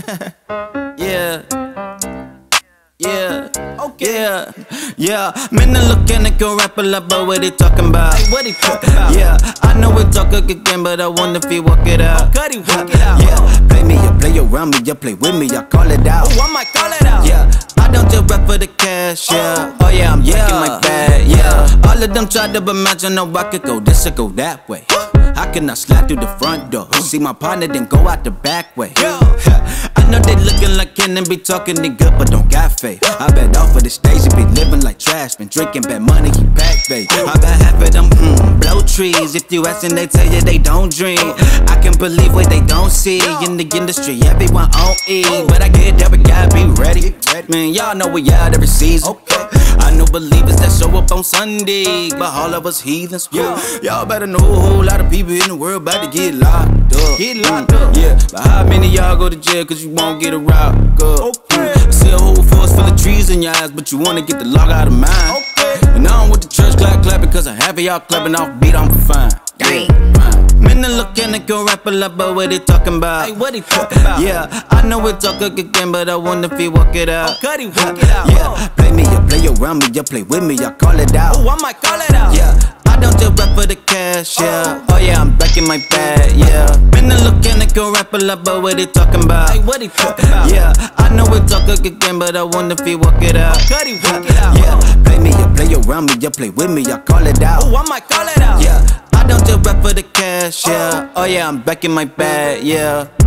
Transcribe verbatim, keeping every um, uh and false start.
Yeah. Yeah, okay. Yeah, yeah. Man, I look and I can rap a lot, but what he talking about? Hey, what he talking about? Yeah, I know we talk again, but I wonder if he walk it out. Oh, could he walk it out? Yeah, play me, you play around me, you play with me, I call it out. Oh, I might call it out. Yeah, I don't just rap for the cash, yeah. Oh, yeah, I'm yeah. breaking my bag, yeah. All of them try to imagine how I could go this or go that way. How can I slide through the front door? See my partner, then go out the back way. I know they looking like Canon, be talking they good, but don't got faith. I bet off of the stage, he be living like trash, been drinking bad money, he back babe. I bet half of them mm, blow trees. If you askin', they tell you they don't dream. I can't believe what they don't see in the industry. Everyone on E, but I get that we gotta be ready. Man, y'all know we out every season. I know believers that show up on Sunday, but all of us heathens. Y'all better know a whole lot of people in the world about to get locked up. Get locked up. Yeah, but how many y'all go to jail cause you won't get a rock up? Okay. I see a whole forest full of trees in your eyes, but you wanna get the lock out of mine. Okay. And I don't want the church clap clapping cause I have y'all clapping off beat, I'm fine. Dang. Man, I look and I can rap a lot, but what he talking about? Hey, what he talking about? Yeah, I know we talk again, but I wonder if he walk it out. Oh, could he walk it out? Yeah, play me, you play around me, you play with me, I call it out. Oh, I might call it out. Yeah, I don't just rap for the cash, yeah. Oh yeah, I'm back in my bag, yeah. Man, I look and I can rap a lot, but what he talking about? Hey, what he talking about? Yeah, I know we talk again, but I wonder if he walk it out. Oh, could he walk it out? Yeah, play me, you play around me, you play with me, I call it out. Oh, I might call it out. Yeah, I don't just rap for the cash, yeah. Oh yeah, I'm back in my bag, yeah.